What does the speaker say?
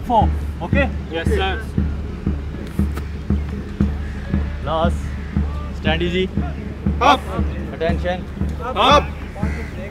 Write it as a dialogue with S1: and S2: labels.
S1: for. Okay?
S2: Yes, sir.
S1: Last. Stand easy.
S2: Up.
S1: Attention.
S2: Up.